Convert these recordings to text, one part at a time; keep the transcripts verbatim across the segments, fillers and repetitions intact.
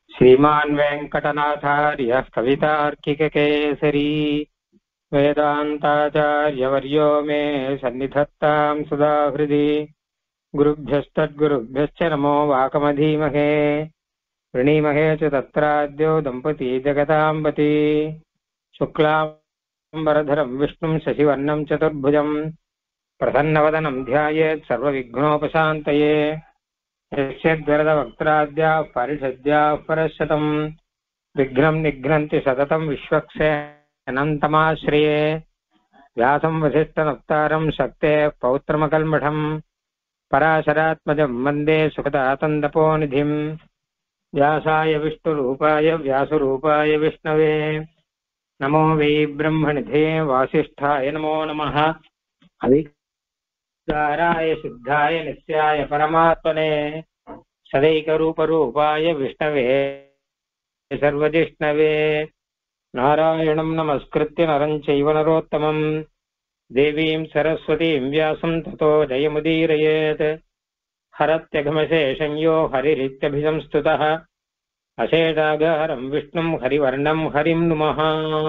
श्रीमान् वेङ्कटनाथार्यः कवितार्किककेसरी वेदान्ताचार्यवर्यो मे सन्निधत्तां सदा हृदि गुरुभ्यस्तद्गुरुभ्यश्च नमो वाकमधीमहे वृणीमहे च तत्राद्यो दम्पती जगताम्बती शुक्लाम्बरधरं विष्णुं शशिवर्णं चतुर्भुजं प्रसन्नवदनं ध्यायेत् सर्वविघ्नोपशान्तये यस्यद्वरदवक्त्राद्याः परिषद्याः परशतम् विघ्नं निघ्नन्ति सततं विश्वक्सेनन्तमाश्रये व्यासं वसिष्ठनप्तारं शक्तेः पौत्रमकल्मषम् पराशरात्मजं वन्दे सुखदातन्दपोनिधिं व्यासाय विष्णुरूपाय व्यासरूपाय विष्णवे नमो वै ब्रह्मनिधे वासिष्ठाय नमो नमः अविकाराय शुद्धाय नित्याय परमात्मने सदैकरूपरूपाय विष्णवे सर्वजिष्णवे नारायणं नमस्कृत्य नरं चैव नरोत्तमं देवीं सरस्वतीं व्यासं ततो जयमुदीरयेत् हरत्यघमशेषं यो हरिरित्यभिसंस्तुतः अशेषागारं विष्णुं हरिवर्णं हरिं नुमः.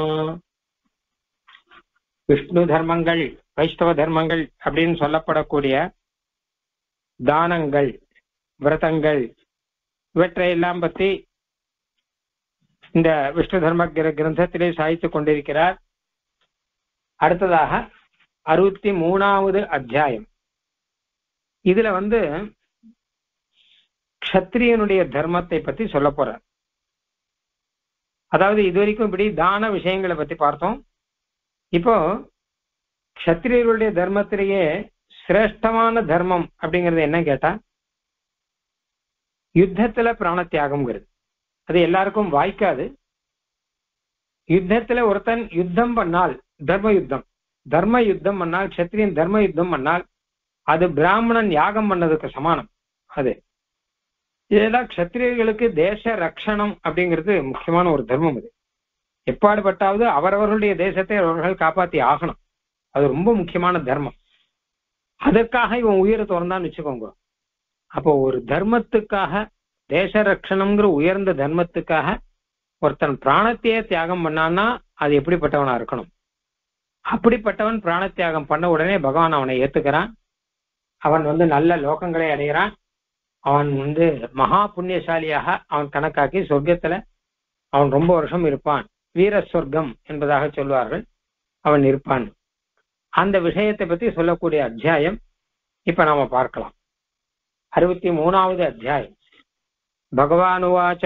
விஷ்ணு தர்மங்கள் வைஷ்ணவ தர்மங்கள் அப்படின்னு சொல்லப்படக்கூடிய தானங்கள் விரதங்கள் இவற்றையெல்லாம் பற்றி இந்த விஷ்ணு தர்ம கிரந்தத்திலே சாய்த்து கொண்டிருக்கிறார். அடுத்ததாக அறுபத்தி மூணாவது அத்தியாயம். இதுல வந்து க்ஷத்ரியனுடைய தர்மத்தை பத்தி சொல்ல போறார். அதாவது இதுவரைக்கும் இப்படி தான விஷயங்களை பத்தி பார்த்தோம். இப்போ க்ஷத்ரியர்களுடைய தர்மத்திலேயே சிரேஷ்டமான தர்மம் அப்படிங்கிறது என்ன கேட்டா யுத்தத்துல பிராண தியாகம்ங்கிறது. அது எல்லாருக்கும் வாய்க்காது. யுத்தத்துல ஒருத்தன் யுத்தம் பண்ணால் தர்ம யுத்தம் தர்ம யுத்தம் பண்ணால் க்ஷத்ரியன் தர்ம யுத்தம் பண்ணால் அது பிராமணன் யாகம் பண்ணதுக்கு சமானம். அது இதெல்லாம் க்ஷத்ரியர்களுக்கு தேச ரக்ஷணம் அப்படிங்கிறது முக்கியமான ஒரு தர்மம். அது எப்பாடுபட்டாவது அவரவர்களுடைய தேசத்தை அவர்கள் காப்பாற்றி ஆகணும். அது ரொம்ப முக்கியமான தர்மம். அதற்காக இவன் உயிரை திறந்தான்னு வச்சுக்கோங்க. அப்போ ஒரு தர்மத்துக்காக தேச ரக்ஷணம்ங்கிற உயர்ந்த தர்மத்துக்காக ஒருத்தன் பிராணத்தையே தியாகம் பண்ணான்னா அது எப்படிப்பட்டவனா இருக்கணும்? அப்படிப்பட்டவன் பிராண தியாகம் பண்ண உடனே பகவான் அவனை ஏத்துக்கிறான். அவன் வந்து நல்ல லோகங்களை அடைகிறான். அவன் வந்து மகா புண்ணியசாலியாக அவன் கணக்காக்கி சொர்க்கத்துல அவன் ரொம்ப வருஷம் இருப்பான். வீர சொர்க்கம் என்பதாக சொல்வார்கள். அவன் இருப்பான். அந்த விஷயத்தை பத்தி சொல்லக்கூடிய அத்தியாயம் இப்ப நாம பார்க்கலாம். அறுபத்தி மூணாவது அத்தியாயம். பகவான் உவாச்ச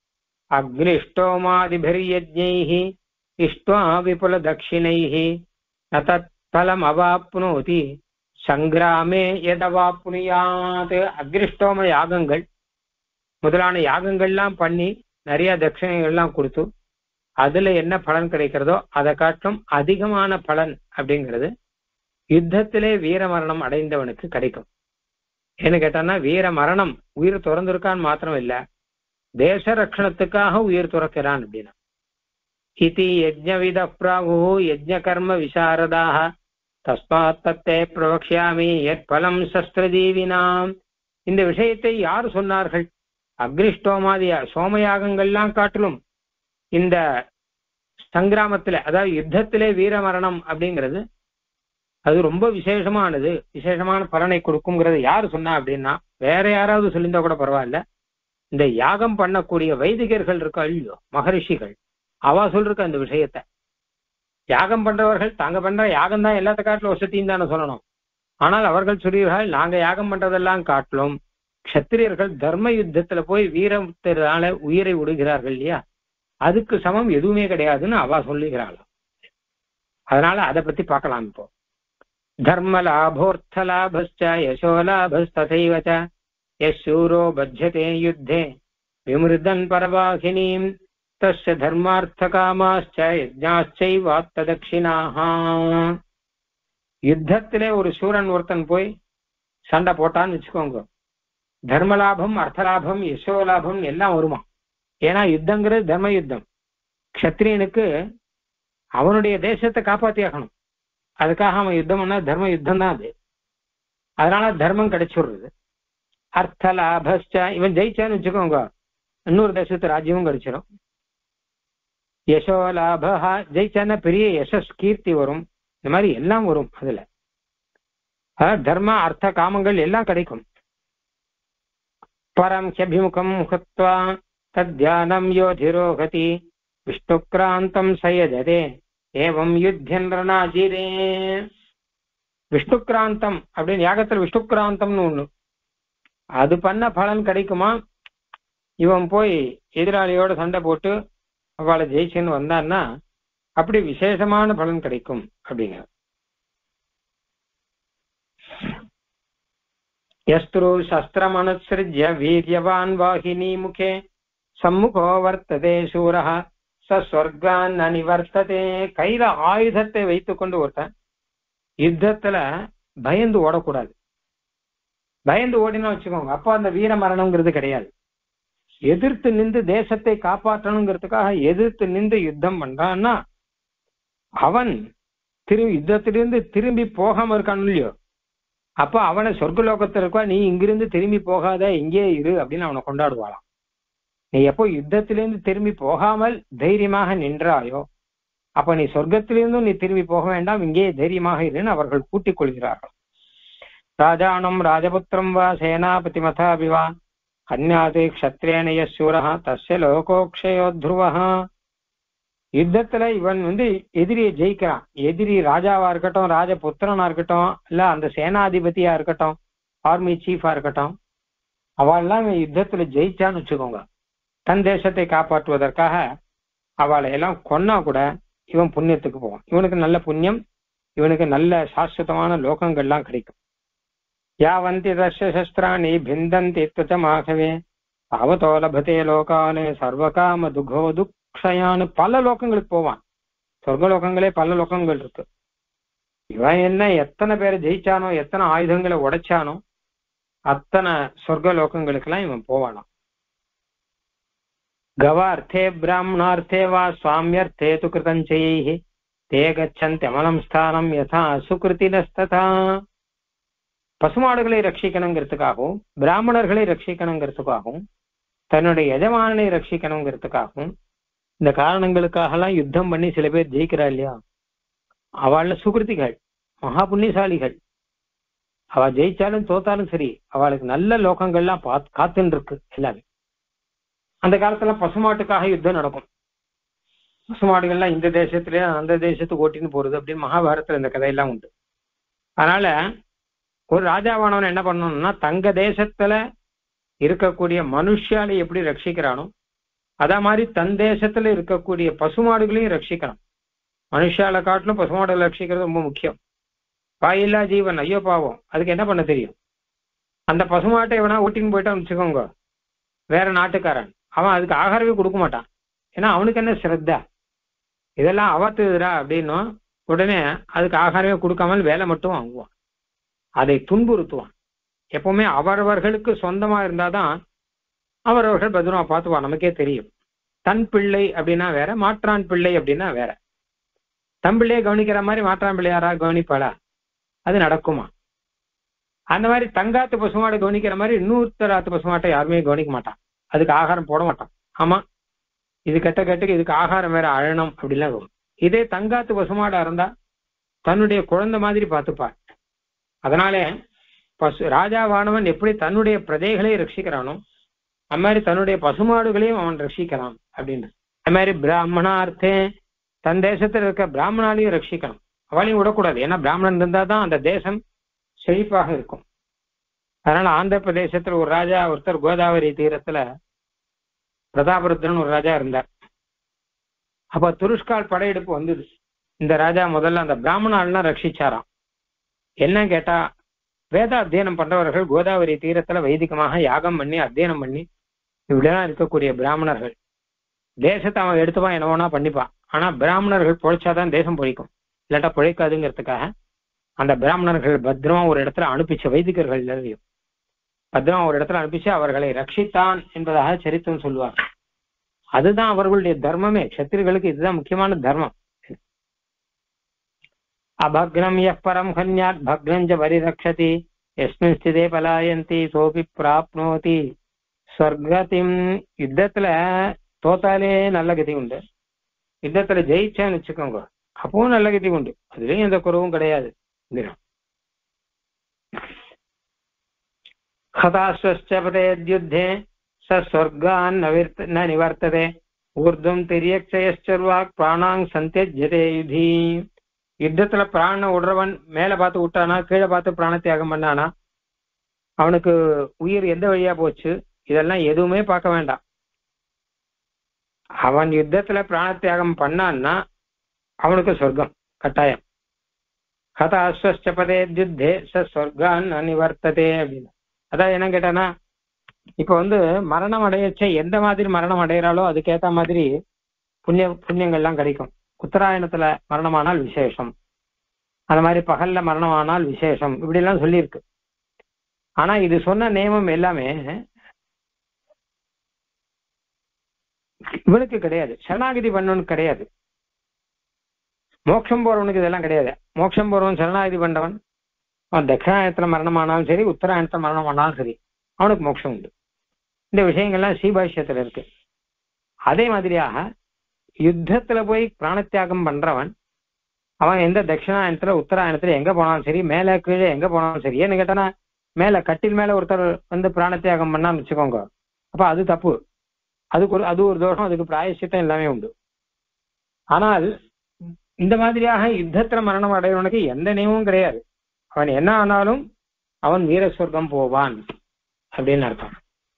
அக்னிஷ்டோமாதிபிர்யஜ்ஞைஹி இஷ்ட்வா விபுல தட்சிணைஹி நதத் பலம் அவாப்னோதி சங்கிராமே எதவாப்னுயாத். அக்னிஷ்டோம யாகங்கள் முதலான யாகங்கள்லாம் பண்ணி நிறைய தட்சிணைகள்லாம் கொடுத்து அதுல என்ன பலன் கிடைக்கிறதோ அதை காட்டும் அதிகமான பலன் அப்படிங்கிறது யுத்தத்திலே வீர மரணம் அடைந்தவனுக்கு கிடைக்கும். ஏன்னு கேட்டான்னா வீர மரணம் உயிர் துறந்திருக்கான்னு மாத்திரம் இல்ல, தேச ரட்சணத்துக்காக உயிர் துறக்கிறான் அப்படின்னா. இதி யஜ்ஞவித பிராகு யஜ்ஞ கர்ம விசாரதாக தஸ்மாத் தத்தே பிரவக்ஷ்யாமி யத் பலம் சஸ்திரஜீவினாம். இந்த விஷயத்தை யார் சொன்னார்கள்? அக்னிஷ்டோமாதிய சோமயாகங்கள்லாம் காட்டிலும் இந்த சங்கிராமத்துல அதாவது யுத்தத்திலே வீர மரணம் அப்படிங்கிறது அது ரொம்ப விசேஷமானது, விசேஷமான பலனை கொடுக்குங்கிறது யாரு சொன்னா அப்படின்னா வேற யாராவது சொல்லியிருந்தா கூட பரவாயில்ல. இந்த யாகம் பண்ணக்கூடிய வைதிகர்கள் இருக்கா இல்லையோ, மகரிஷிகள், அவா சொல்லிருக்க அந்த விஷயத்த. யாகம் பண்றவர்கள் தாங்க பண்ற யாகம் தான் எல்லாத்த காட்டிலும் வசதியும் தானே சொல்லணும். ஆனால் அவர்கள் சொல்றீர்கள் நாங்க யாகம் பண்றதெல்லாம் காட்டிலும் க்ஷத்திரியர்கள் தர்ம யுத்தத்துல போய் வீரத்தினால உயிரை விடுகிறார்கள் இல்லையா, அதுக்கு சமம் எதுவுமே கிடையாதுன்னு அவ சொல்லுகிறாள். அதனால அதை பத்தி பார்க்கலாம். இப்போ தர்ம லாபோர்த்த லாபஸ்ச யசோ லாபஸ்ததைவச யசூரோ பஜ்யதே யுத்தே விமிருதன் பரவாகினீம் தஸ்ய தர்மார்த்த காமாஸ்ச யஜ்ஞாச்சைவாத்த தட்சிணாஹ. யுத்தத்திலே ஒரு சூரன் ஒருத்தன் போய் சண்டை போட்டான்னு வச்சுக்கோங்க, தர்மலாபம் அர்த்தலாபம் யசோ லாபம் எல்லாம் வருமா. ஏன்னா யுத்தங்கிறது தர்ம யுத்தம். க்ஷத்ரியனுக்கு அவனுடைய தேசத்தை காப்பாத்தி ஆகணும். அதுக்காக அவன் யுத்தம் பண்ணா தர்ம யுத்தம் தான் அது. அதனால தர்மம் கிடைச்சுடுறது. அர்த்த லாபஸ்ச இவன் ஜெயிச்சான்னு வச்சுக்கோங்க, இன்னொரு தேசத்து ராஜ்யமும் கிடைச்சிடும். யசோ லாபா, ஜெயிச்சான பெரிய யசஸ் கீர்த்தி வரும். இந்த மாதிரி எல்லாம் வரும். அதுல தர்ம அர்த்த காமங்கள் எல்லாம் கிடைக்கும். பரம் ஹியபிமுகம் முகத்வா தத்யானம் யோதிரோகதி விஷ்ணுக்ராந்தம் சயஜதே ஏவம் யுத்தியன் ரணாஜிரே. விஷ்ணுக்ராந்தம் அப்படின்னு யாகத்துல விஷ்ணுக்ராந்தம்னு ஒண்ணு, அது பண்ண பலன் கிடைக்குமா? இவன் போய் எதிராளியோட சண்டை போட்டு அவளை ஜெயிச்சுன்னு வந்தான்னா அப்படி விசேஷமான பலன் கிடைக்கும் அப்படிங்கிற. யஸ்திரு சஸ்திரம் அனுசிருஜ்ய வீரியவான் வாகினி முகே சம்முகோ வர்த்ததே சூரஹ ஸ்வர்கான் அனிவர்த்ததே. கையில ஆயுதத்தை வைத்துக் கொண்டு ஒருத்தன் யுத்தத்துல பயந்து ஓடக்கூடாது. பயந்து ஓடினா வச்சுக்கோங்க, அப்போ அந்த வீர மரணம்ங்கிறது கிடையாது. எதிர்த்து நின்று தேசத்தை காப்பாற்றணுங்கிறதுக்காக எதிர்த்து நின்று யுத்தம் பண்றான்னா அவன் திரும்பி யுத்தத்திலிருந்து திரும்பி போகாம இருக்கான் இல்லையோ, அப்ப அவனை சொர்க்கலோகத்தில் இருக்கா, நீ இங்கிருந்து திரும்பி போகாத இங்கே இரு அப்படின்னு அவனை கொண்டாடுவாளாம். நீ எப்போ யுத்தத்திலிருந்து திரும்பி போகாமல் தைரியமாக நின்றாயோ அப்ப நீ சொர்க்கத்திலிருந்தும் நீ திரும்பி போக வேண்டாம், இங்கே தைரியமாக இருன்னு அவர்கள் கூட்டிக் கொள்கிறார்கள். ராஜானம் ராஜபுத்திரம் வா சேனாபதி மதாபிவா அந்நாது க்ஷத்ரேன யசூரஹ தஸ்ய லோகோக்ஷயோ துருவஹா. யுத்தத்துல இவன் வந்து எதிரியை ஜெயிக்கிறான். எதிரி ராஜாவா இருக்கட்டும், ராஜபுத்திரனா இருக்கட்டும், இல்ல அந்த சேனாதிபதியா இருக்கட்டும், ஆர்மி சீஃபா இருக்கட்டும், அவள்லாம் இவன் யுத்தத்துல ஜெயிச்சான்னு வச்சுக்கோங்க, தன் தேசத்தை காப்பாற்றுவதற்காக அவளை எல்லாம் கொன்னா கூட இவன் புண்ணியத்துக்கு போவான். இவனுக்கு நல்ல புண்ணியம், இவனுக்கு நல்ல சாஸ்வதமான லோகங்கள்லாம் கிடைக்கும். யாவந்தி தஸ்ய சஸ்திராணி பிந்தந்தி துச்சமாகவே அவதோ லபதே லோகானு சர்வகாம துகோ துக்ஷயான்னு பல லோகங்களுக்கு போவான். சொர்க்க லோகங்களே பல லோகங்கள் இருக்கு. இவன் என்ன எத்தனை பேரை ஜெயிச்சானோ, எத்தனை ஆயுதங்களை உடைச்சானோ அத்தனை சொர்க்க லோகங்களுக்கெல்லாம் இவன் போவானாம். கவார்த்தே பிராமணார்த்தே வா சுவாமியர்த்தே து கிருதஞ்சைஹி தே கச்சந்தி அமலம் ஸ்தானம் யதா சுகிருதினஸ்ததா. பசுமாடுகளை ரட்சிக்கணுங்கிறதுக்காகவும் பிராமணர்களை ரட்சிக்கணுங்கிறதுக்காகவும் தன்னுடைய எஜமானனை ரட்சிக்கணுங்கிறதுக்காகவும் இந்த காரணங்களுக்காகலாம் யுத்தம் பண்ணி சில பேர் ஜெயிக்கிறா இல்லையா, அவள சுகிருதிகள் மகா புண்ணியசாலிகள். அவ ஜெயிச்சாலும் தோத்தாலும் சரி அவளுக்கு நல்ல லோகங்கள்லாம் பா காத்துன்னு இருக்கு எல்லாமே. அந்த காலத்துல பசுமாட்டுக்காக யுத்தம் நடக்கும். பசுமாடுகள்லாம் இந்த தேசத்திலே அந்த தேசத்துக்கு ஓட்டின்னு போறது அப்படின்னு மகாபாரதத்துல இந்த கதையெல்லாம் உண்டு. அதனால ஒரு ராஜாவானவன் என்ன பண்ணணும்னா தங்க தேசத்துல இருக்கக்கூடிய மனுஷாலை எப்படி ரட்சிக்கிறானோ அதே மாதிரி தன் தேசத்துல இருக்கக்கூடிய பசுமாடுகளையும் ரட்சிக்கணும். மனுஷாலை காட்டிலும் பசுமாடுகளை ரட்சிக்கிறது ரொம்ப முக்கியம். வாயில்லா ஜீவன், ஐயோ பாவம், அதுக்கு என்ன பண்ண தெரியும்? அந்த பசுமாட்டை எவனா ஓட்டின்னு போயிட்டான்னு வச்சுக்கோங்க, வேற நாட்டுக்காரன், அவன் அதுக்கு ஆகாரமே கொடுக்க மாட்டான். ஏன்னா அவனுக்கு என்ன ஸ்ரத்தா, இதெல்லாம் அவத்துதுரா அப்படின்னும் உடனே அதுக்கு ஆகாரமே கொடுக்காமல் வேலை மட்டும் வாங்குவான், அதை துன்புறுத்துவான். எப்பவுமே அவரவர்களுக்கு சொந்தமா இருந்தாதான் அவரவர்கள் பத்திரமா பார்த்துவான். நமக்கே தெரியும். தன் பிள்ளை அப்படின்னா வேற, மாற்றான் பிள்ளை அப்படின்னா வேற. தன் பிள்ளையை கவனிக்கிற மாதிரி மாற்றான் பிள்ளை யாரா கவனிப்பாளா? அது நடக்குமா? அந்த மாதிரி தங்காத்து பசுமாடை கவனிக்கிற மாதிரி இன்னொருத்தராத்து பசுமாட்டை யாருமே கவனிக்க மாட்டான், அதுக்கு ஆகாரம் போட மாட்டான். ஆமா, இது கெட்ட கெட்டுக்கு இதுக்கு ஆகாரம் வேற அழணும் அப்படிலாம் வரும். இதே தங்காத்து பசுமாடா இருந்தா தன்னுடைய குழந்தை மாதிரி பார்த்துப்பார். அதனாலே பசு ராஜாவானவன் எப்படி தன்னுடைய பிரஜைகளை ரட்சிக்கிறானோ அது மாதிரி தன்னுடைய பசுமாடுகளையும் அவன் ரட்சிக்கலாம் அப்படின்னு. அது மாதிரி பிராமணார்த்தே தன் தேசத்துல இருக்க பிராமணாலையும் ரட்சிக்கணும், அவளையும் விடக்கூடாது. ஏன்னா பிராமணன் இருந்தா தான் அந்த தேசம் செழிப்பாக இருக்கும். அதனால ஆந்திர பிரதேசத்துல ஒரு ராஜா ஒருத்தர் கோதாவரி தீரத்துல பிரதாபருத்ரன் ஒரு ராஜா இருந்தார். அப்ப துருஷ்கால் படையெடுப்பு வந்தது. இந்த ராஜா முதல்ல அந்த பிராமணாலாம் ரட்சிச்சாராம். என்ன கேட்டா, வேத அத்தியனம் பண்றவர்கள் கோதாவரி தீரத்துல வைதிகமாக யாகம் பண்ணி அத்தியனம் பண்ணி இப்படிலாம் இருக்கக்கூடிய பிராமணர்கள் தேசத்தை அவன் எடுத்துப்பான், என்ன வேணா பண்ணிப்பான். ஆனா பிராமணர்கள் பொழைச்சாதான் தேசம் பொழைக்கும், இல்லாட்டா பொழைக்காதுங்கிறதுக்காக அந்த பிராமணர்கள் பத்திரமா ஒரு இடத்துல அனுப்பிச்ச வைதிகர்கள் எல்லாரையும் பத்திரமா ஒரு இடத்துல அனுப்பிச்சு அவர்களை ரட்சித்தான் என்பதாக சரித்திரம் சொல்லுவார். அதுதான் அவர்களுடைய தர்மமே. சத்திரிகளுக்கு இதுதான் முக்கியமான தர்மம். அபக்னம் எப்பரம் ஹன்யாத் பக்னஞ்ச பரிரக்ஷதி யஸ்மின் ஸ்திதே பலாயந்தி சோபி பிராப்னோதி சொர்க்கத்தையும் யுத்தத்துல தோத்தாலே நல்ல கதி உண்டு, யுத்தத்துல ஜெயிச்சேன்னு வச்சுக்கோங்க அப்பவும் நல்ல கதி உண்டு, அதுலயும் எந்த குறவும் கிடையாது. ஹதாஸ்வச்சபதேத்யுத்தே ச ஸ்வர்கான் ந நிவர்த்ததே ஊர்தும் திரியக்ஷயச்சர்வாக் பிராணாங் சந்தியஜ்யதே யுதி. யுத்தத்துல பிராண விடுறவன் மேல பார்த்து விட்டானா கீழே பார்த்து பிராண தியாகம் பண்ணானா அவனுக்கு உயிர் எந்த வழியா போச்சு இதெல்லாம் எதுவுமே பார்க்க வேண்டாம். அவன் யுத்தத்துல பிராண தியாகம் பண்ணான்னா அவனுக்கு சொர்க்கம் கட்டாயம். ஹத அஸ்வச்சபதேத்யுத்தே ச ஸ்வர்கான் ந நிவர்த்ததே அப்படின்னு. அதான் என்ன கேட்டானா இப்ப வந்து மரணம் அடையச்ச எந்த மாதிரி மரணம் அடைகிறாளோ அதுக்கேற்ற மாதிரி புண்ணிய புண்ணியங்கள்லாம் கிடைக்கும். உத்தராயணத்துல மரணமானால் விசேஷம், அந்த மாதிரி பகல்ல மரணமானால் விசேஷம், இப்படி எல்லாம் சொல்லியிருக்கு. ஆனா இது சொன்ன நியமம் எல்லாமே இவனுக்கு கிடையாது, சரணாகதி பண்ணவனுக்கு கிடையாது. மோட்சம் போறவனுக்கு இதெல்லாம் கிடையாது. மோட்சம் போறவன் சரணாகதி பண்ணவன் அவன் தட்சிணாயனத்துல மரணமானாலும் சரி உத்தராயணத்துல மரணமானாலும் சரி அவனுக்கு மோட்சம் உண்டு. இந்த விஷயங்கள்லாம் ஸ்ரீபாஷ்யத்துல இருக்கு. அதே மாதிரியாக யுத்தத்துல போய் பிராணத்தியாகம் பண்றவன் அவன் எந்த தட்சிணாயனத்துல உத்தராயணத்துல எங்க போனாலும் சரி மேல கீழே எங்க போனாலும் சரி, ஏன்னு கேட்டானா மேல கட்டில் மேல ஒருத்தர் வந்து பிராணத்தியாகம் பண்ணான்னு வச்சுக்கோங்க, அப்ப அது தப்பு, அதுக்கு ஒரு அது ஒரு தோஷம், அதுக்கு பிராயசித்தம் எல்லாமே உண்டு. ஆனால் இந்த மாதிரியாக யுத்தத்துல மரணம் அடையவனுக்கு எந்த நியமமும் கிடையாது. அவன் என்ன ஆனாலும் அவன் வீர சொர்க்கம் போவான் அப்படின்னு அர்த்தம்.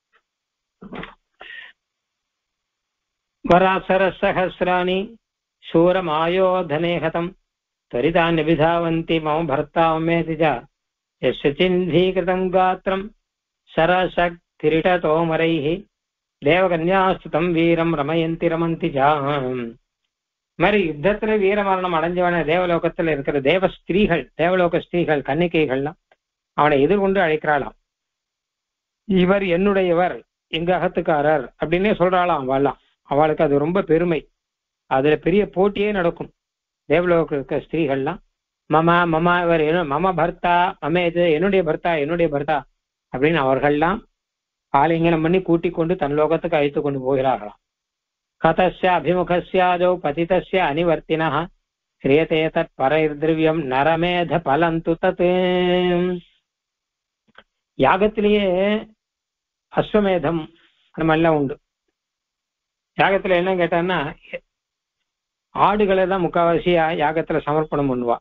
வராசர சஹஸ்ராணி சூரமாயோதனே ஹதம் त्वरितानि विधावन्ति मम भर्ता मेतिजा यस्य चिन्धीकृतं गात्रं सरसक्तिरिटतोमरैः देवकन्यास्तुतं வீரம் ரமயந்தி ரமந்தி ஜாம். மாதிரி யுத்தத்துல வீர மரணம் அடைஞ்சவன தேவலோகத்துல இருக்கிற தேவ ஸ்திரீகள், தேவலோக ஸ்திரீகள் கன்னிகைகள்லாம் அவனை எதிர்கொண்டு அழைக்கிறாளாம். இவர் என்னுடையவர், எங்க அகத்துக்காரர் அப்படின்னே சொல்றாளாம் அவளாம். அவளுக்கு அது ரொம்ப பெருமை, அதுல பெரிய போட்டியே நடக்கும். தேவலோக இருக்க ஸ்திரீகள்லாம் மமா மமா இவர் என்ன மம பர்த்தா மமே இது என்னுடைய பர்த்தா என்னுடைய பர்த்தா அப்படின்னு அவர்கள்லாம் ஆலிங்கனம் பண்ணி கூட்டிக் கொண்டு தன் லோகத்துக்கு அழைத்து கொண்டு போகிறார்களாம். கதஸ்ய அபிமுகஸ்யாதோ பதிதஸ்ய அனிவர்த்தினா கிரியதே தத் பரைர்திரவியம் நரமேத பலந்து தத். யாகத்திலேயே அஸ்வமேதம் அந்த மாதிரிலாம் உண்டு. யாகத்துல என்ன கேட்டான்னா ஆடுகளை தான் முக்காவாசியா யாகத்துல சமர்ப்பணம் பண்ணுவா.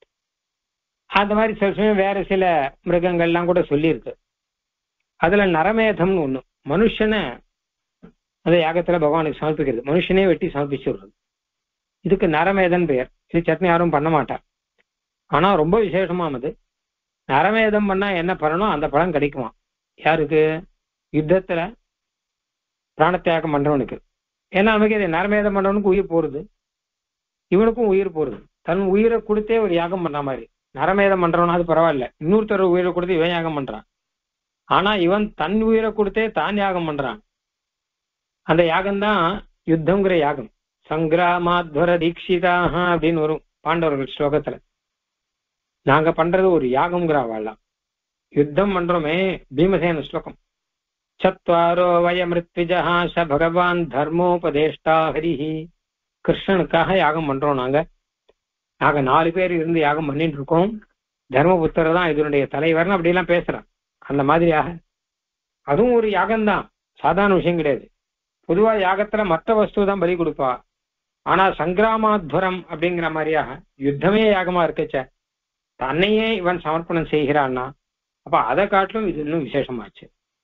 அந்த மாதிரி சில சமயம் வேற சில மிருகங்கள்லாம் கூட சொல்லியிருக்கு. அதுல நரமேதம்னு ஒண்ணு, மனுஷனை அந்த யாகத்துல பகவானுக்கு சமர்ப்பிக்கிறது, மனுஷனே வெட்டி சமர்ப்பிச்சுடுறது. இதுக்கு நரமேதன் பெயர். இது சட்னி யாரும் பண்ண மாட்டார், ஆனா ரொம்ப விசேஷமானது. நரமேதம் பண்ணா என்ன பலனோ அந்த பலன் கிடைக்குமா யாருக்கு? யுத்தத்துல பிராணத்தியாகம் பண்றவனுக்கு. ஏன்னா நமக்கு இது நரமேதம் பண்றவனுக்கு உயிர் போறது, இவனுக்கும் உயிர் போறது. தன் உயிரை கொடுத்தே ஒரு யாகம் பண்ற மாதிரி. நரமேதம் பண்றவனா அது பரவாயில்ல, இன்னொருத்தர் உயிரை கொடுத்து இவன் யாகம் பண்றான். ஆனா இவன் தன் உயிரை கொடுத்தே தான் யாகம் பண்றான். அந்த யாகம்தான் யுத்தம்ங்கிற யாகம். சங்கிராமாத்வர தீட்சிதாக அப்படின்னு வரும் பாண்டவர்கள் ஸ்லோகத்துல. நாங்க பண்றது ஒரு யாகம்ங்கிற வாழலாம். யுத்தம் பண்றோமே பீமசேன ஸ்லோகம். சத்வாரோ வய மிருத்விஜா ச பகவான் தர்மோபதேஷ்டா ஹரிஹி. கிருஷ்ணனுக்காக யாகம் பண்றோம் நாங்க. நாங்க நாலு பேர் இருந்து யாகம் பண்ணிட்டு இருக்கோம். தர்மபுத்திரர் தான் இதனுடைய தலைவர்னு அப்படி எல்லாம் பேசுறான். அந்த மாதிரியாக அதுவும் ஒரு யாகம்தான், சாதாரண விஷயம் கிடையாது. பொதுவா யாகத்துல மற்ற வஸ்து தான் பலி கொடுப்பா. ஆனா சங்கிராமாத்வரம் அப்படிங்கிற மாதிரியாக யுத்தமே யாகமா இருக்கச்ச தன்னையே இவன் சமர்ப்பணம் செய்கிறான்னா அப்ப அதை காட்டிலும் இது இன்னும் விசேஷமாச்சு.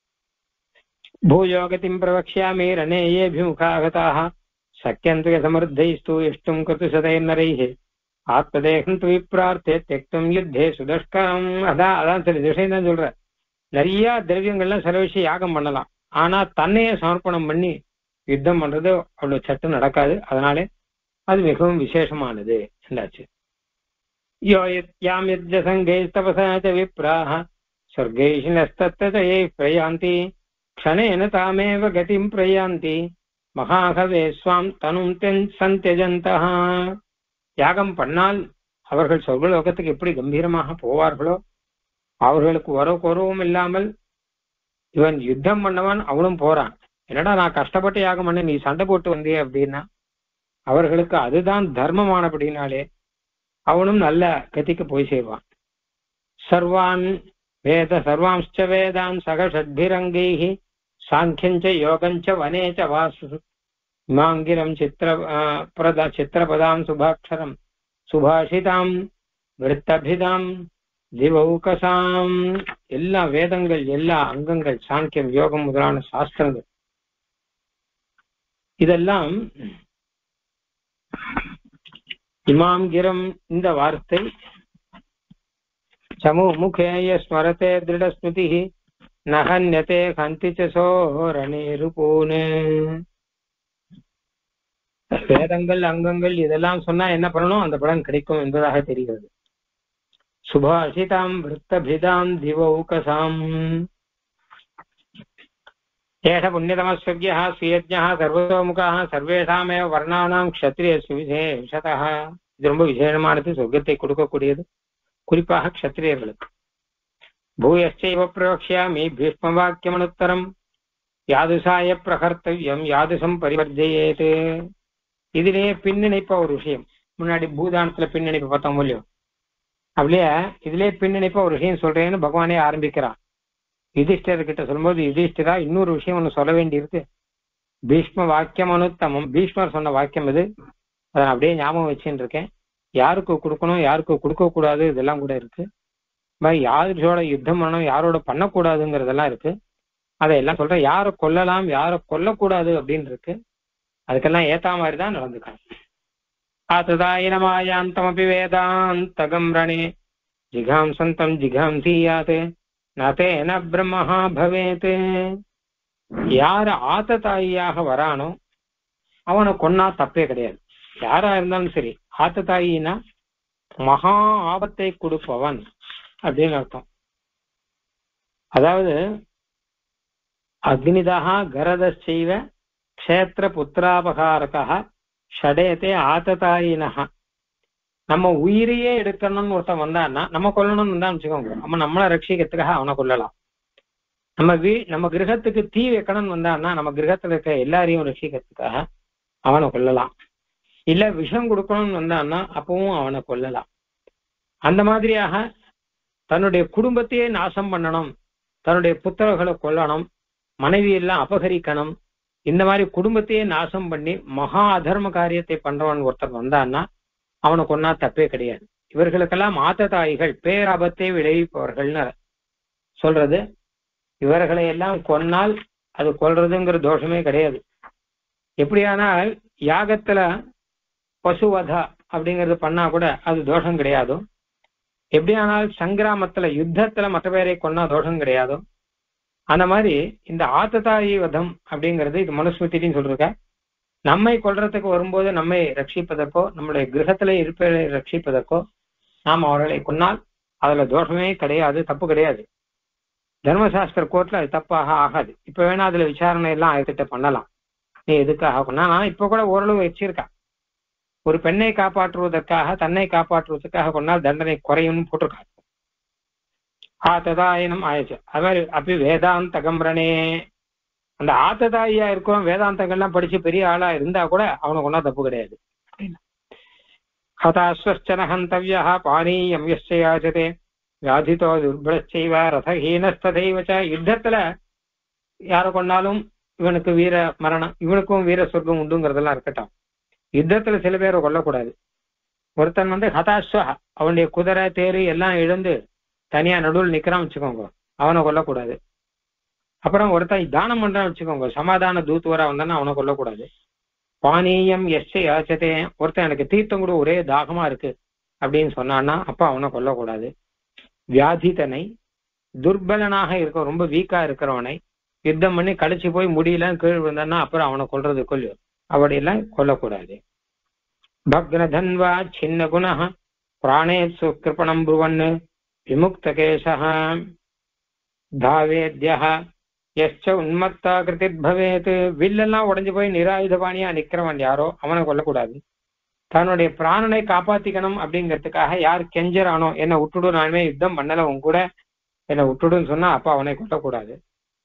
பூயோகத்தின் பிரவக்ஷாமி ரணேயேபிமுகாகதாக சக்கியந்து சமர்த்தைஸ்து இஷ்டும் கிருத்து சதைநரைஹே ஆத்மதேகம் து விப்ரார்த்தே தெக்தும் யுத்தே சுதஷ்கரம். அதான் அதான் சரி விஷயம் தான் சொல்ற. நிறைய திரவியங்கள்லாம் செலவழிச்சு யாகம் பண்ணலாம், ஆனா தன்னையே சமர்ப்பணம் பண்ணி யுத்தம் பண்றது அவ்வளவு சட்டு நடக்காது. அதனாலே அது மிகவும் விசேஷமானது என்றாச்சு. யோ யாம் யஜ்ஜசங்கை தபச விப்ராஹ ஸ்வர்கைஷ்ணஸ்தத்தயே பிரயாந்தி க்ஷணேன தாமேவ கதிம் பிரயாந்தி மகாகவே ஸ்வாம் தனும் தென் சந்தியஜந்தஹ. யாகம் பண்ணால் அவர்கள் சொர்க்கலோகத்துக்கு எப்படி கம்பீரமாக போவார்களோ, அவர்களுக்கு ஒரு குறவும் இல்லாமல் இவன் யுத்தம் பண்ணவன் அவனும் போறான். என்னடா நான் கஷ்டப்பட்டு யாகம் பண்ண, நீ சண்டை போட்டு வந்திய அப்படின்னா அவர்களுக்கு அதுதான் தர்மமானபடினாலே அவனும் நல்ல கதிக்கு போய் சேருவான். சர்வான் வேத சர்வாம்ச்ச வேதான் சக ஷட்பிரங்கைஹி சாங்கியஞ்ச யோகஞ்ச வனேச்ச வாசு இமாங்கிரம் சித்திர பிரத சித்திரபதாம் சுபாட்சரம் சுபாஷிதாம் விருத்தபிதாம் திவௌகசாம். எல்லா வேதங்கள், எல்லா அங்கங்கள், சாங்கியம், யோகம் முதலான சாஸ்திரங்கள் இதெல்லாம் இமாம் கிரம். இந்த வார்த்தை சமு முகேய ஸ்மரதே திருட ஸ்மிருதி நகன்யதே கந்திச்ச சோரணேருபூனு. வேதங்கள் அங்கங்கள் இதெல்லாம் சொன்னா என்ன பண்ணணும், அந்த பலன் கிடைக்கும் என்பதாக தெரிகிறது. சுபாஷிதாம் விருத்தபிதாம் திவௌகசாம். ஏஷ புண்ணியதமஸ்வர்கியः சுயஜ்ஞः சர்வதோமுகः சர்வேஷாமேவ வர்ணானாம் க்ஷத்ரியஸ்ய விசேஷதः. இது ரொம்ப விசேஷமானது, சொர்க்கத்தை கொடுக்கக்கூடியது, குறிப்பாக க்ஷத்ரியர்களுக்கு. பூயச்சைவ பிரவக்ஷ்யாமி பீஷ்ம வாக்கியமனுத்தரம் யாதுசாய பிரகர்த்தவ்யம் யாதுசம் பரிவர்ஜயேத். இதிலேயே பின்னிணைப்ப ஒரு விஷயம், முன்னாடி பூதானத்துல பின்னிணைப்பு பார்த்தோம் இல்லையோ, அப்படியே இதுலயே பின்னிணைப்ப ஒரு விஷயம் சொல்றேன்னு பகவானே ஆரம்பிக்கிறான். யுதிஷ்டர்கிட்ட சொல்லும்போது, யுதிஷ்டிரா இன்னொரு விஷயம் ஒண்ணு சொல்ல வேண்டியிருக்கு. பீஷ்ம வாக்கியம் அனுத்தமம், பீஷ்மர் சொன்ன வாக்கியம் இது, அதை நான் அப்படியே ஞாபகம் வச்சுட்டு இருக்கேன். யாருக்கு கொடுக்கணும் யாருக்கு கொடுக்க கூடாது இதெல்லாம் கூட இருக்கு. யாரோட யுத்தம் பண்ணணும் யாரோட பண்ணக்கூடாதுங்கிறதெல்லாம் இருக்கு. அதையெல்லாம் சொல்றேன். யாரை கொல்லலாம் யாரை கொல்லக்கூடாது அப்படின்னு இருக்கு. அதுக்கெல்லாம் ஏத்தா மாதிரி தான் நடந்துக்காங்க. ஆத்ததாயினமாயாந்தமபி வேதாந்தகம் ரணே ஜிகாம் சந்தம் ஜிகாம் தீயாத் நதேன பிரம்மஹா பவேத். யார ஆத்ததாயியாக வரானோ அவனை கொன்னா தப்பே கிடையாது. யாரா இருந்தாலும் சரி. ஆத்ததாயினா மகா ஆபத்தை கொடுப்பவன் அப்படின்னு அர்த்தம். அதாவது அக்னிதா கரதச்சைவ க்ஷேத்திர புத்திராபகாரகா ஷடேதே ஆத்ததாயினஹ. நம்ம உயிரையே எடுக்கணும்னு ஒருத்தன் வந்தான்னா நம்ம கொல்லணும்னு வந்தான்னு வச்சுக்கோங்க, நம்ம நம்மளை ரட்சிக்கிறதுக்காக அவனை கொல்லலாம். நம்ம வீ நம்ம கிரகத்துக்கு தீ வைக்கணும்னு வந்தான்னா நம்ம கிரகத்துல இருக்க எல்லாரையும் ரட்சிக்கிறதுக்காக அவனை கொல்லலாம். இல்ல விஷம் கொடுக்கணும்னு வந்தான்னா அப்பவும் அவனை கொல்லலாம். அந்த மாதிரியாக தன்னுடைய குடும்பத்தையே நாசம் பண்ணணும், தன்னுடைய புத்தர்களை கொல்லணும், மனைவி எல்லாம் அபகரிக்கணும், இந்த மாதிரி குடும்பத்தையே நாசம் பண்ணி மகா அதர்ம காரியத்தை பண்றவன் ஒருத்தர் வந்தான்னா அவனை கொன்னா தப்பே கிடையாது. இவர்களுக்கெல்லாம் ஆத்ததாயிகள், பேராபத்தை விளைவிப்பவர்கள்னு சொல்றது. இவர்களை எல்லாம் கொன்னால் அது கொல்றதுங்கிற தோஷமே கிடையாது. எப்படியானால் யாகத்துல பசுவதா அப்படிங்கிறது பண்ணா கூட அது தோஷம் கிடையாதோ, எப்படியானால் சங்கிராமத்துல யுத்தத்துல மற்ற பேரை கொன்னா தோஷம் கிடையாதோ, அந்த மாதிரி இந்த ஆத்ததாயி வதம் அப்படிங்கிறது இது மனுஸ்மிருதின்னு சொல்லிருக்க. நம்மை கொல்றதுக்கு வரும்போது நம்மை ரட்சிப்பதற்கோ நம்முடைய கிரகத்திலே இருப்பதை ரட்சிப்பதற்கோ நாம் அவர்களை கொன்னால் அதுல தோஷமே கிடையாது, தப்பு கிடையாது. தர்மசாஸ்திர கோர்ட்ல அது தப்பாக ஆகாது. இப்ப வேணா அதுல விசாரணை எல்லாம் ஆயிரத்திட்ட பண்ணலாம், நீ எதுக்காக கொன்னா. நான் இப்ப கூட ஓரளவு வச்சிருக்கேன். ஒரு பெண்ணை காப்பாற்றுவதற்காக தன்னை காப்பாற்றுவதற்காக கொன்னால் தண்டனை குறையும்னு போட்டிருக்காங்க. ஆத்ததாயினம் ஆயிடுச்சு. அது மாதிரி அப்படி வேதாந்தகம்ரணே, அந்த ஆத்ததாயியா இருக்கும் வேதாந்தங்கள்லாம் படிச்சு பெரிய ஆளா இருந்தா கூட அவனை கொண்டா தப்பு கிடையாது. ஹதாஸ்வச்சன ஹந்தவ்யா பானீயம் யஸ்யாஜதே வியாதிதோ துர்பலச்சைவ ரதஹீனஸ்ததைவச. யுத்தத்துல யாரை கொண்டாலும் இவனுக்கு வீர மரணம், இவனுக்கும் வீர சொர்க்கம் உண்டுங்கிறதெல்லாம் இருக்கட்டும். யுத்தத்துல சில பேரை கொல்லக்கூடாது. ஒருத்தன் வந்து ஹதாஸ்வ, அவனுடைய குதிரை தேரு எல்லாம் இழந்து தனியா நடுவில் நிக்கிறான் வச்சுக்கோங்க, அவனை கொல்லக்கூடாது. அப்புறம் ஒருத்தன் தானம் பண்றான்னு வச்சுக்கோங்க, சமாதான தூத்துவரா வந்தானா அவனை கொல்லக்கூடாது. பானீயம் எஸ்ஐ ஆச்சதே, ஒருத்தன் எனக்கு தீர்த்தம் கூட ஒரே தாகமா இருக்கு அப்படின்னு சொன்னான்னா அப்ப அவனை கொல்லக்கூடாது. வியாதிதனை, துர்பலனாக இருக்க ரொம்ப வீக்கா இருக்கிறவனை யுத்தம் பண்ணி கழிச்சு போய் முடியல கீழ் விழுந்தான்னா அப்புறம் அவனை கொல்றது கொல்லு, அப்படியெல்லாம் கொல்லக்கூடாது. பக்னதன்வா சின்ன குண பிராணே சுக்கிருப்பணம் புருவன்னு விமுக்த கேசா தாவேத்யா எச்ச உன்மத்தா கிருதிர் பவேத். வில்லெல்லாம் உடஞ்சு போய் நிராயுதபாணியா நிக்கிறவன் யாரோ அவனை கொல்லக்கூடாது. தன்னுடைய பிராணனை காப்பாத்திக்கணும் அப்படிங்கிறதுக்காக யார் கெஞ்சரானோ, என்னை விட்டுடு நானுமே யுத்தம் பண்ணல உன் கூட என்னை விட்டுடுன்னு சொன்னா அப்ப அவனை கொல்லக்கூடாது.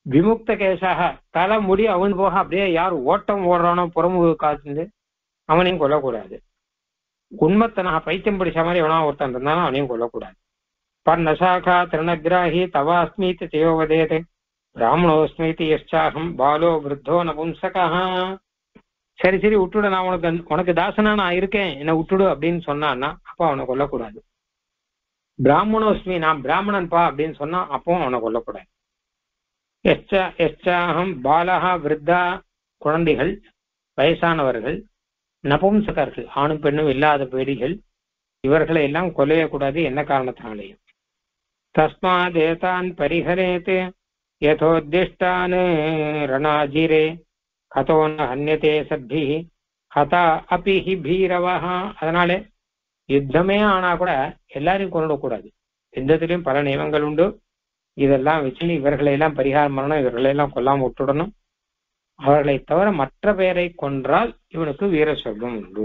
விமுக்த கேசாக தலை முடி அவன் போக அப்படியே யார் ஓட்டம் ஓடுறானோ புறமுக காத்து அவனையும் கொல்லக்கூடாது. உண்மத்தனா பைத்தியம் பிடிச்ச மாதிரி எவனா ஒருத்தன் இருந்தாலும் அவனையும் கொல்லக்கூடாது. பர்ணசாகா திருணகிராஹி தவாஸ்மீதி தேவதேதே பிராமணோஸ்மீதி யச்சாகம் பாலோ விருத்தோ நபும்சகா. சரி சரி விட்டுடு, நான் உனக்கு உனக்கு தாசனா நான் இருக்கேன், என்னை விட்டுடு அப்படின்னு சொன்னான்னா அப்போ அவனை கொல்லக்கூடாது. பிராமணோஸ்மி நான் பிராமணன்பா அப்படின்னு சொன்னா அப்போ அவனை கொல்லக்கூடாது. எச்சா எச்சாகம் பாலகா விருத்தா குழந்தைகள் வயசானவர்கள் நபும்சகர்கள் ஆணும் பெண்ணும் இல்லாத பேடிகள் இவர்களை எல்லாம் கொல்லையக்கூடாது. என்ன காரணத்தினாலேயும் தஸ்மாதேதான் பரிஹரேத் யதோத்திஷ்டான் ரணாஜிரே ஹதோன ஹன்யதே சத்பி ஹதா அபி ஹி பீரவஹா. அதனாலே யுத்தமே ஆனா கூட எல்லாரையும் கொல்லக்கூடாது. யுத்தத்திலையும் பல நியமங்கள் உண்டு. இதெல்லாம் வச்சு இவர்களை எல்லாம் பரிகாரம் பண்ணணும், இவர்களை எல்லாம் கொல்லாம விட்டுடணும். அவர்களை தவிர மற்ற பெயரை கொன்றால் இவனுக்கு வீர சொர்க்கம் உண்டு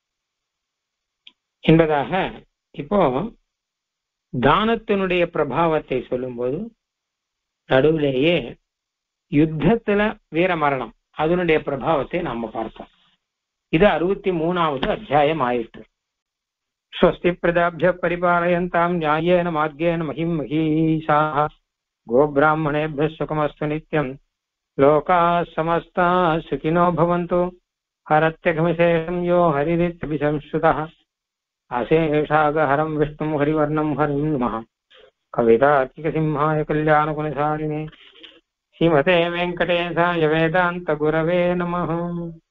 என்பதாக இப்போ தானத்தினுடைய பிரபாவத்தை சொல்லும்போது நடுவிலேயே யுத்தத்துல வீர மரணம் அதனுடைய பிரபாவத்தை நாம பார்த்தோம். இது அறுபத்தி மூணாவது அத்தியாயம் ஆயிற்று. ஸ்வஸ்தி பிரதாபிய பரிபாலயந்தாம் நியாயேன மார்கேன மகிம் மகீஷாः கோபிராமணேभ्यः சுகமஸ்து நித்யம் லோகா சமஸ்தா சுகினோ பவந்து. ஹரத்யகமிசேஷம் யோ ஹரிரித்யபிசம்ஸ்ருதः அசேஷாகஹரம் விஷ்ணும் ஹரிவர்ணம் ஹரிம் நமः. கவிதார்க்கிகசிம்ஹாய கல்யாணகுணசாலினே ஸ்ரீமதே வெங்கடேசாய வேதாந்த குரவே நமः.